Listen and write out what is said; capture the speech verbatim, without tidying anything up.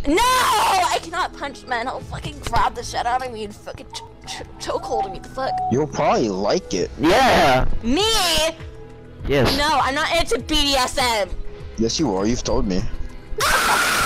No! I cannot punch men. I'll fucking grab the shit out of me and fucking ch ch choke hold me. The fuck? You'll probably like it. Yeah. Me? Yes. No, I'm not into B D S M. Yes, you are. You've told me.